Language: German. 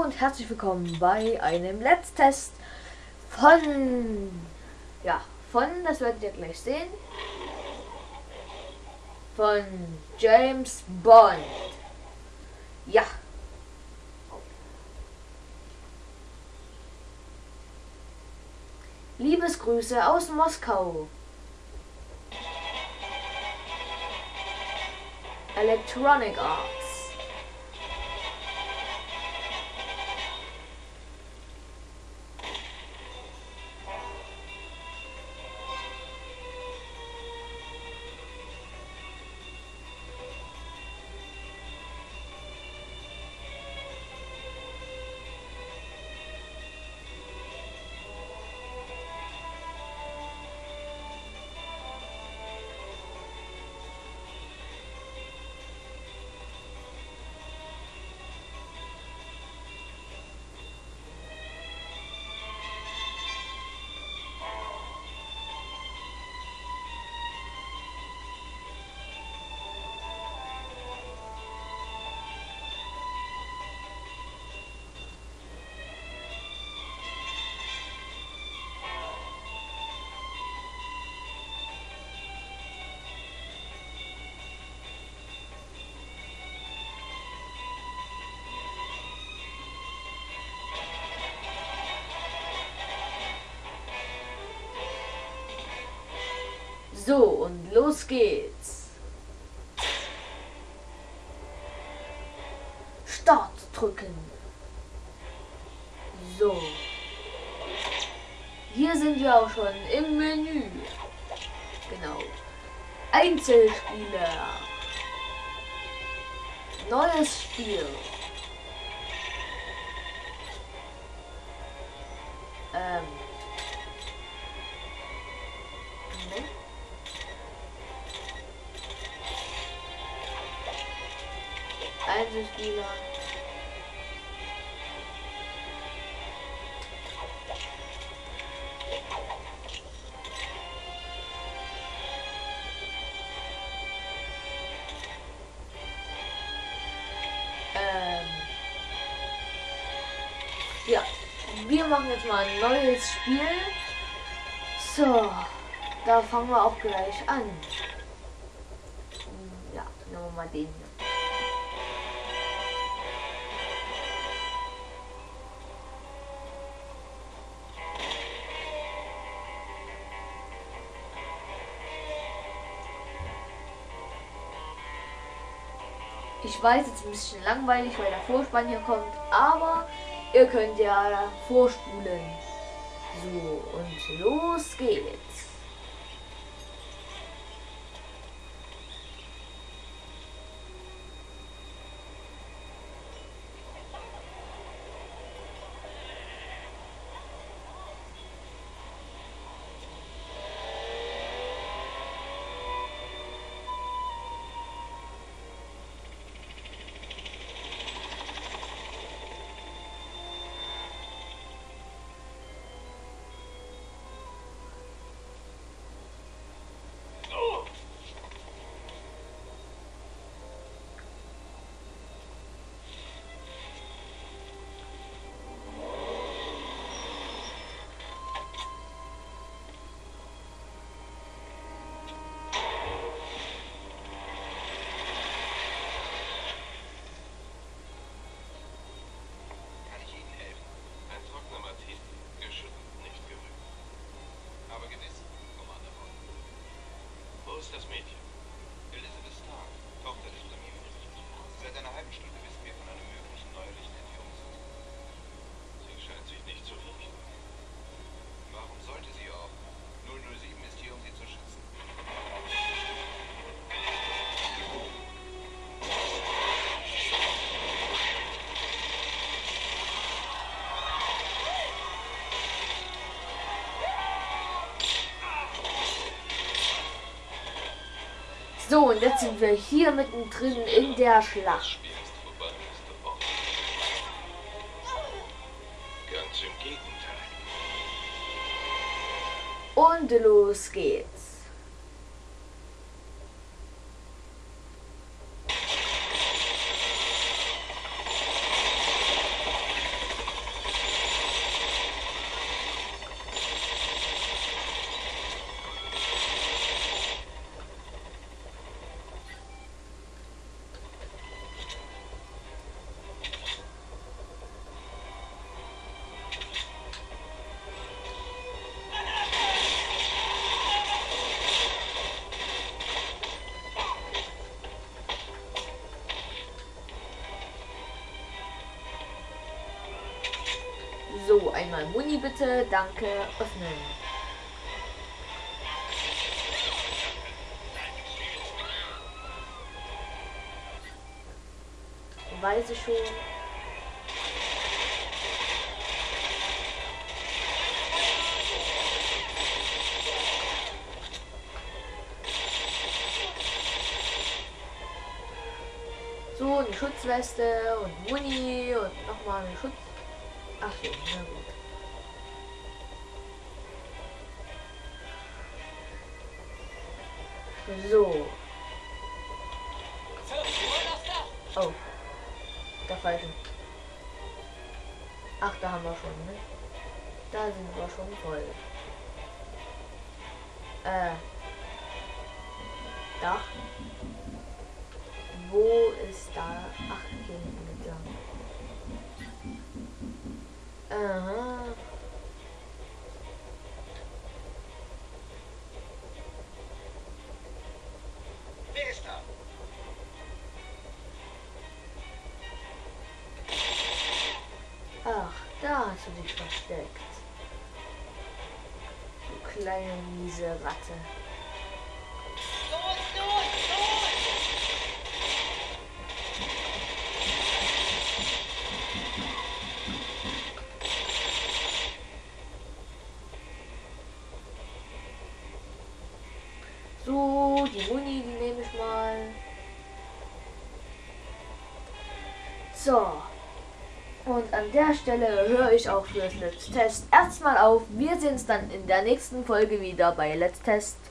und herzlich willkommen bei einem Let's Test von, das werdet ihr gleich sehen, von James Bond. Ja. Liebesgrüße aus Moskau. Electronic Arts. So, und los geht's. Start drücken. So. Hier sind wir auch schon im Menü. Genau. Einzelspieler. Neues Spiel. Moment. Einzelspieler. Ja, wir machen jetzt mal ein neues Spiel. So, da fangen wir auch gleich an. Ja, nehmen wir mal den hier. Ich weiß, jetzt ein bisschen langweilig, weil der Vorspann hier kommt, aber ihr könnt ja vorspulen. So, und los geht's. Das Mädchen. Elizabeth Stark, Tochter des Premierministers. Seit einer halben Stunde wissen wir von einem möglichen neuerlichen Entführungsversuch. Sie scheint sich nicht zu fürchten. Warum sollte sie auch? 007 ist hier, um sie zu schützen. So, und jetzt sind wir hier mittendrin in der Schlacht. Ganz im Gegenteil. Und los geht's. Einmal Muni bitte, danke, öffnen. Weiß ich schon. So, eine Schutzweste und Muni und nochmal eine Schutz... Ach so, na gut. So. Oh. Der falsche. Ach, da haben wir schon, ne? Da sind wir schon voll. Dach. Wo ist da? Ach, hier hinten entlang. Aha. Wer ist da? Ach, da hast du dich versteckt. Du kleine miese Ratte. So, die Muni, die nehme ich mal. So. Und an der Stelle höre ich auch für das Let's Test erstmal auf. Wir sehen uns dann in der nächsten Folge wieder bei Let's Test.